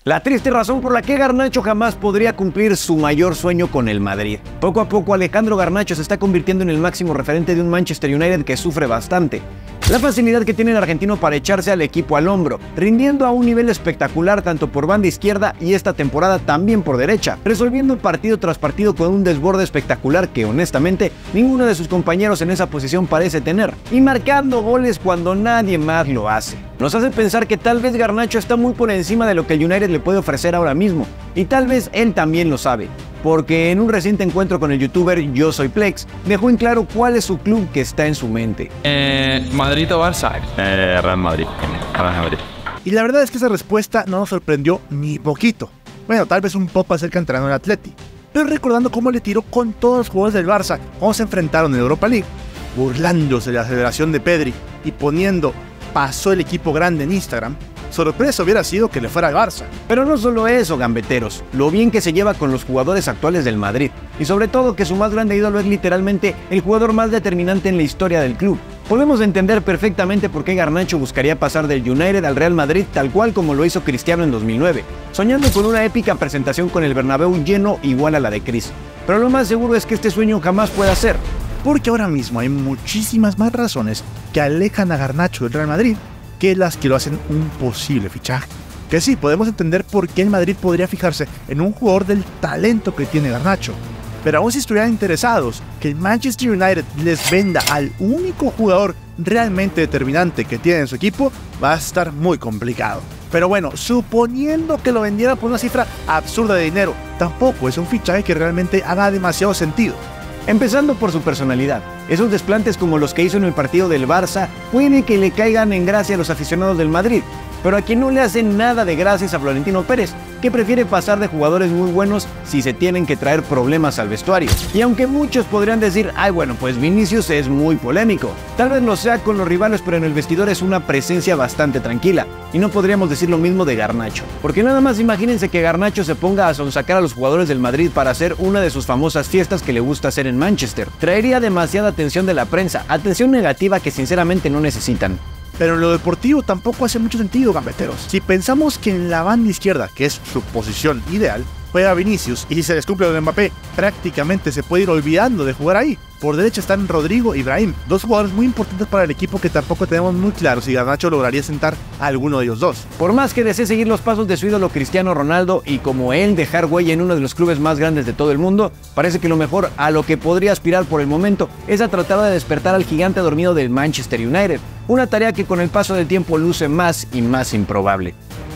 La triste razón por la que Garnacho jamás podría cumplir su mayor sueño con el Madrid. Poco a poco Alejandro Garnacho se está convirtiendo en el máximo referente de un Manchester United que sufre bastante. La facilidad que tiene el argentino para echarse al equipo al hombro, rindiendo a un nivel espectacular tanto por banda izquierda y esta temporada también por derecha, resolviendo partido tras partido con un desborde espectacular que honestamente ninguno de sus compañeros en esa posición parece tener, y marcando goles cuando nadie más lo hace. Nos hace pensar que tal vez Garnacho está muy por encima de lo que el United le puede ofrecer ahora mismo, y tal vez él también lo sabe, porque en un reciente encuentro con el youtuber Yo Soy Plex, dejó en claro cuál es su club que está en su mente. ¿Madrid o Barça? Real Madrid. Real Madrid. Y la verdad es que esa respuesta no nos sorprendió ni poquito. Bueno, tal vez un poco acerca entrando en el Atleti, pero recordando cómo le tiró con todos los jugadores del Barça cuando se enfrentaron en Europa League, burlándose de la celebración de Pedri y poniendo "pasó el equipo grande" en Instagram. Sorpresa hubiera sido que le fuera al Barça. Pero no solo eso, gambeteros, lo bien que se lleva con los jugadores actuales del Madrid, y sobre todo que su más grande ídolo es literalmente el jugador más determinante en la historia del club. Podemos entender perfectamente por qué Garnacho buscaría pasar del United al Real Madrid tal cual como lo hizo Cristiano en 2009, soñando con una épica presentación con el Bernabéu lleno igual a la de Chris. Pero lo más seguro es que este sueño jamás pueda ser. Porque ahora mismo hay muchísimas más razones que alejan a Garnacho del Real Madrid que las que lo hacen un posible fichaje. Que sí, podemos entender por qué el Madrid podría fijarse en un jugador del talento que tiene Garnacho. Pero aún si estuvieran interesados que el Manchester United les venda al único jugador realmente determinante que tiene en su equipo, va a estar muy complicado. Pero bueno, suponiendo que lo vendiera por una cifra absurda de dinero, tampoco es un fichaje que realmente haga demasiado sentido. Empezando por su personalidad. Esos desplantes como los que hizo en el partido del Barça puede que le caigan en gracia a los aficionados del Madrid, pero a quien no le hacen nada de gracias a Florentino Pérez, que prefiere pasar de jugadores muy buenos si se tienen que traer problemas al vestuario. Y aunque muchos podrían decir, ay bueno, pues Vinicius es muy polémico, tal vez lo sea con los rivales, pero en el vestidor es una presencia bastante tranquila, y no podríamos decir lo mismo de Garnacho, porque nada más imagínense que Garnacho se ponga a sonsacar a los jugadores del Madrid para hacer una de sus famosas fiestas que le gusta hacer en Manchester. Traería demasiada atención de la prensa, atención negativa que sinceramente no necesitan. Pero en lo deportivo tampoco hace mucho sentido, gambeteros. Si pensamos que en la banda izquierda, que es su posición ideal, juega Vinicius, y si se les cumple lo de Mbappé, prácticamente se puede ir olvidando de jugar ahí. Por derecha están Rodrigo y Brahim, dos jugadores muy importantes para el equipo que tampoco tenemos muy claro si Garnacho lograría sentar a alguno de ellos dos. Por más que desee seguir los pasos de su ídolo Cristiano Ronaldo y como él dejar huella en uno de los clubes más grandes de todo el mundo, parece que lo mejor a lo que podría aspirar por el momento es a tratar de despertar al gigante dormido del Manchester United, una tarea que con el paso del tiempo luce más y más improbable.